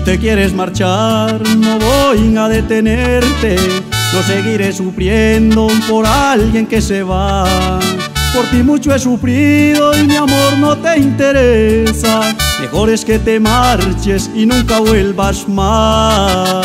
te quieres marchar, no voy a detenerte. No seguiré sufriendo por alguien que se va. Por ti mucho he sufrido y mi amor no te interesa. Mejor es que te marches y nunca vuelvas más.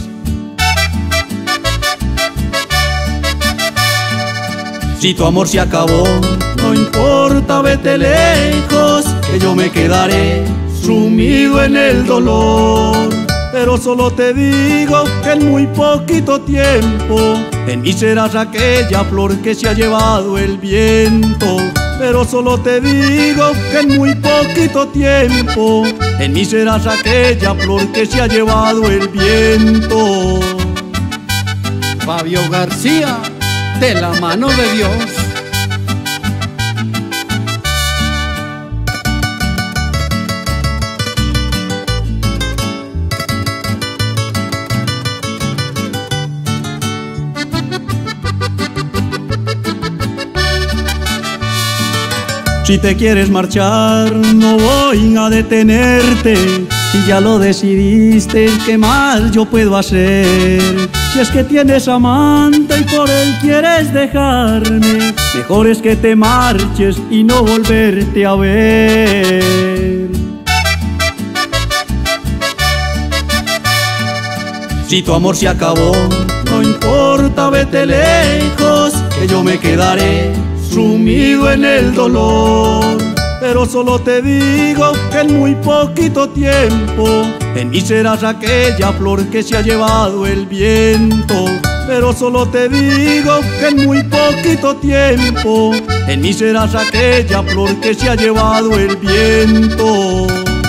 Si tu amor se acabó, no importa, vete lejos, que yo me quedaré sumido en el dolor. Pero solo te digo que en muy poquito tiempo en mí serás aquella flor que se ha llevado el viento. Pero solo te digo que en muy poquito tiempo en mí serás aquella flor que se ha llevado el viento. Fabio García, de la mano de Dios. Si te quieres marchar, no voy a detenerte. Si ya lo decidiste, ¿qué más yo puedo hacer? Si es que tienes amante y por él quieres dejarme, mejor es que te marches y no volverte a ver. Si tu amor se acabó, no importa, vete lejos, que yo me quedaré sumido en el dolor. Pero solo te digo que en muy poquito tiempo en mí serás aquella flor que se ha llevado el viento. Pero solo te digo que en muy poquito tiempo en mí serás aquella flor que se ha llevado el viento.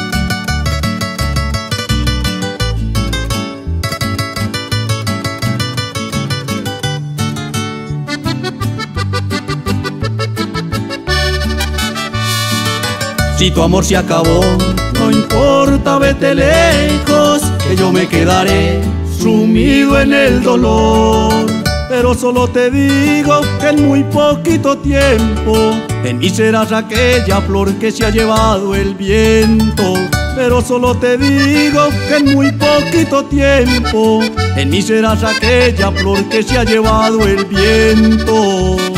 Si tu amor se acabó, no importa, vete lejos, que yo me quedaré sumido en el dolor. Pero solo te digo que en muy poquito tiempo en mí serás aquella flor que se ha llevado el viento. Pero solo te digo que en muy poquito tiempo en mí serás aquella flor que se ha llevado el viento.